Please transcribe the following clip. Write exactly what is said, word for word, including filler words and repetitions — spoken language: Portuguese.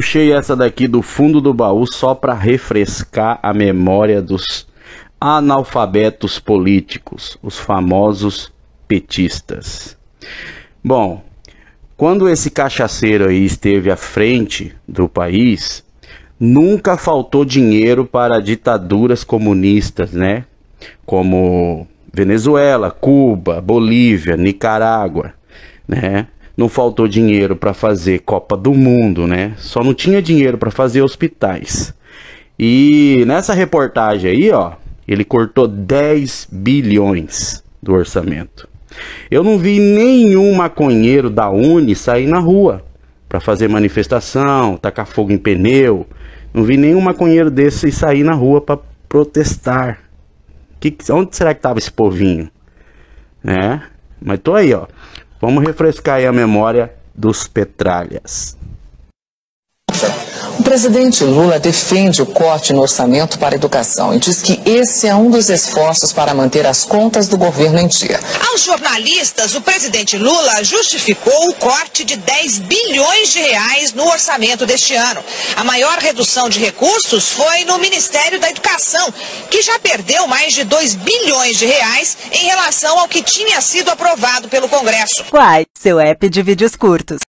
puxei essa daqui do fundo do baú só para refrescar a memória dos analfabetos políticos, os famosos petistas. Bom, quando esse cachaceiro aí esteve à frente do país, nunca faltou dinheiro para ditaduras comunistas, né? Como Venezuela, Cuba, Bolívia, Nicarágua, né? Não faltou dinheiro para fazer Copa do Mundo, né? Só não tinha dinheiro para fazer hospitais. E nessa reportagem aí, ó, ele cortou dez bilhões do orçamento. Eu não vi nenhum maconheiro da Uni sair na rua para fazer manifestação, tacar fogo em pneu. Não vi nenhum maconheiro desse sair na rua para protestar. Que, onde será que tava esse povinho? Né? Mas tô aí, ó. Vamos refrescar aí a memória dos petralhas. O presidente Lula defende o corte no orçamento para a educação e diz que esse é um dos esforços para manter as contas do governo em dia. Aos jornalistas, o presidente Lula justificou o corte de dez bilhões de reais no orçamento deste ano. A maior redução de recursos foi no Ministério da Educação, que já perdeu mais de dois bilhões de reais em relação ao que tinha sido aprovado pelo Congresso. Quai, seu app de vídeos curtos.